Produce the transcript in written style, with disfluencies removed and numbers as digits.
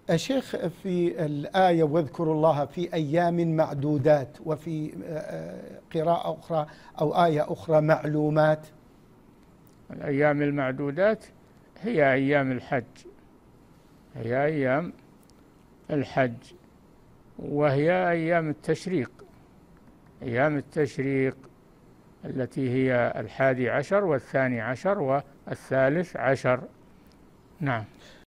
الشيخ في الآية واذكروا الله في أيام معدودات، وفي قراءة أخرى أو آية أخرى معلومات. الأيام المعدودات هي أيام الحج، هي أيام الحج، وهي أيام التشريق، أيام التشريق التي هي 11 و12 و13 عشر. نعم.